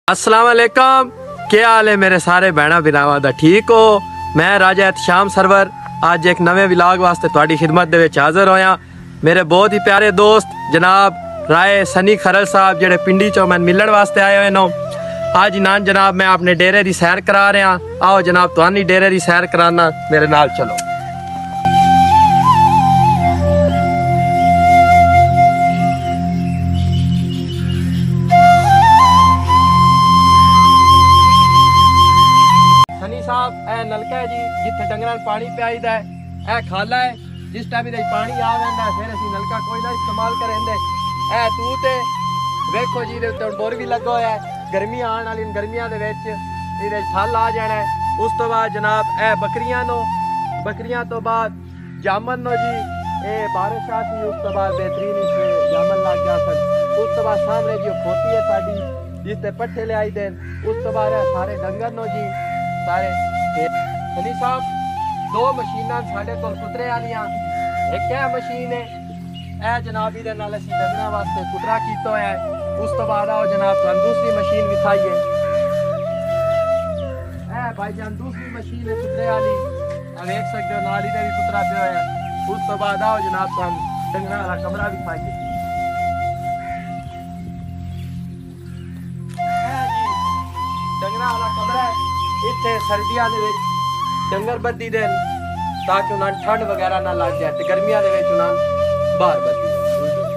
अस्सलाम वालेकुम, क्या हाल है मेरे सारे भैन भरावां दा? ठीक हो? मैं राजा एहतशाम सरवर आज एक नवे विलाग वास्ते तुहाडी खिदमत दे विच हाज़र होया। मेरे बहुत ही प्यारे दोस्त जनाब राय सनी खरल साहब जेड़े पिंडी चो मैं मिलण वास्ते आए हुए नो। आज नान जनाब मैं अपने डेरे की सैर करा रहा। आओ जनाब तुहानी डेरे की सैर कराना, मेरे नाल चलो। साहब ए नलका है जी जिथे डंगरां पानी पियाईदा है। ए खाला है जिस टाइम इधर पानी आ वैंदा फिर असीं नलका कोई ना इस्तेमाल करेंदे। ए तू ते वेखो जी इहदे उत्ते बोर भी लगा होया है। गर्मी आने वाली गर्मियां दे विच इहदे फल आ जाना है। उस तो बाद जनाब ए बकरियां नो, बकरियां तो बाद जामन नो जी। ए बारिश आ सी उस तो बाद बेहतरीन इस जामन लग गया सन। उस तो बाद सामने जी खोती है साडी जिसते पट्ठे ले आई दे। उस तो बाद सारे डंगर नो जी सारे। सनी साहब दो मशीनां साढ़े कोल कुतरे आलियां। एक है मशीन है ए जनाब इहदे नाल असीं डंगरां वास्ते कुतरा कीता होया है। उस तो बाद आओ जनाब तुहानूं दूसरी मशीन विखाईए। ए भाईजान दूसरी मशीन है कुतरे आली, देख सकते हो नाल इहदे भी कुतरा पिया होया है। उस तो बाद आओ जनाब तुहानूं डंगरां वाला कमरा विखाईए। डंगरां वाला कमरा है। इतने सर्दियों के डंगर बद्दी दे ताकि उन्हें ठंड वगैरह ना लग जाए, गर्मियों के बाहर बद्दी दे।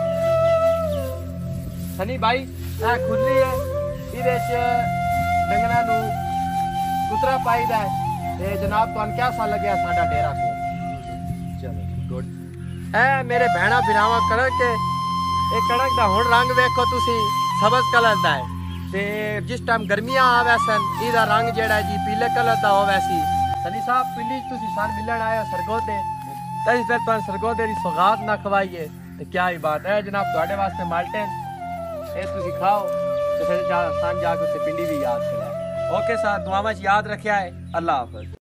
सनी भाई ए खुली है इहदे डंगरां नूं कुतरा पाईदा है। जनाब तुहानूं क्या सा लग्या साडा डेरा को? चलो गुड। ए मेरे भैणा भरावां कणक ए कणक दा हुण रंग वेखो तुसी सबज कलर दा है। ते जिस टाइम गर्मियां आवे सन इहदा रंग जेड़ा है जी पीले कलर दा होवे सी। सनी साहब पिंडी तुसी सन मिलण आए हो सरगोदे ते फिर तुहानूं सरगोदे दी सौगात ना खवाईए ते क्या ही बात है जनाब। तुहाडे वास्ते माल्टेन ए तुसी खाओ ते फिर सन जाके उत्ते पिंडी भी याद कराए। ओके साहब दुआवां च याद रखिया है। अल्लाह हाफिज।